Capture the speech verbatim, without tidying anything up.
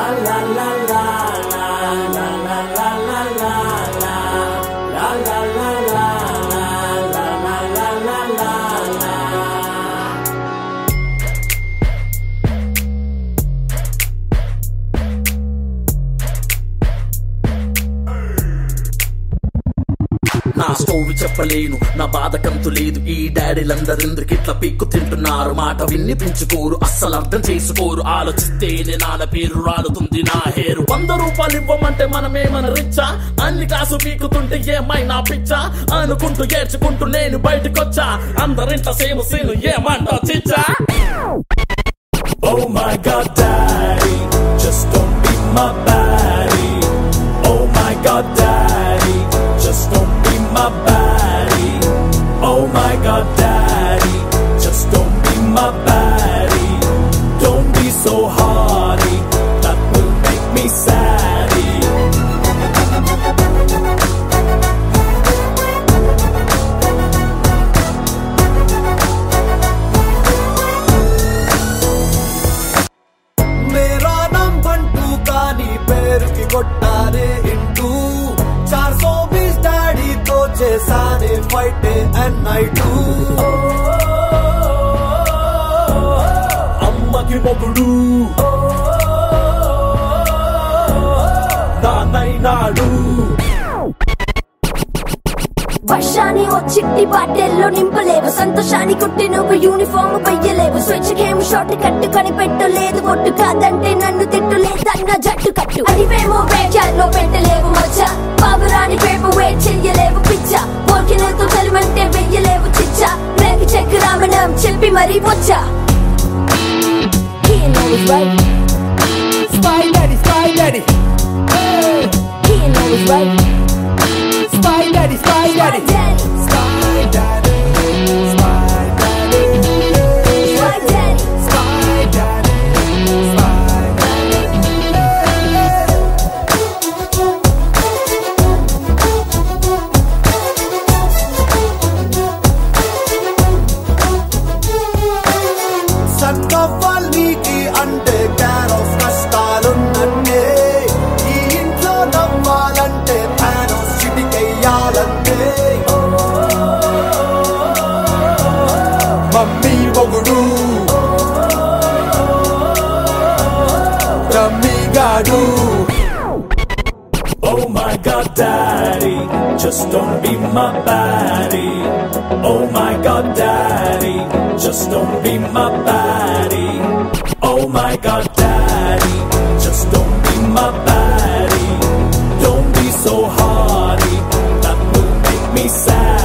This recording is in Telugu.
నా స్టోరీ చెప్పలేను, నా బాధ కంతు లేదు. ఈ డాడీలందరిందరికి ఇట్లా పీక్కు తింటున్నారు. మాట విన్ని పెంచుకోరు, అస్సలు అర్థం చేసుకోరు. ఆలోచిస్తేనే నాన్న పేరు రాలుతుంది నా హేరు. వంద రూపాయలు ఇవ్వమంటే మనమేమన్నా రిచ్చా? అన్ని కాసు పీకుతుంటే ఏమైనా పిచ్చా? అనుకుంటూ ఏడ్చుకుంటూ నేను బయటకొచ్చా. అందరింట సేమ్ సీను ఏమంటా చిచ్చా? Oh my God, daddy, just don't be my baddie. Oh my God, daddy, just don't be my baddie. Oh my God, daddy, just don't be my baddie. Don't be so hardy, that will make me saddy. मेरा नाम घंटू कानी पैर की गोट्टारे इंटू चार सौ बीस डैडी तो जैसाने फाइटे एंड नाइटू అమ్మ కి మొగుడు నాన్నైనాడు. వర్షాన్ని ఓ చిట్టి బాటెల్లో నింపలేవు, సంతోషాన్ని కుట్టి నువ్వు యూనిఫామ్ వెయ్యలేవు. స్వేచ్ఛకేమో షార్ట్ కట్టు కనిపెట్టలేదు, ఒట్టు కాదంటే నన్ను తిట్టులేదన్న జట్టు కట్టు. అదివేమో వేఖ్యాల్లో పెట్టలేవు మచ్చ, బాబురాని పేపర్ వేట్ చెయ్యలేవు పిచ్చ. పోల్కినతో చలిమంటే వెయ్యలేవు చిచ్చ, బ్రేక్ చెక్ రామణం చెప్పి మరీ వచ్చా. He knows right, Spy daddy, spy daddy, he knows right, spy daddy, spy daddy, spy daddy, spy daddy, spy daddy, spy daddy, spy daddy, spy daddy. Son of Valmiki ante care of కష్టాలున్నట్టే, ఈ ఇంట్లో నవ్వాలంటే పానోస్ చిటికెయ్యాలంటే. మమ్మీ మొగుడు రమ్మిగాడు. Oh my God, daddy, just don't be my baddie. Oh my God, daddy, just don't be my baddie. Oh my God, daddy, just don't be my baddie. Don't be so hardy, that will make me sad.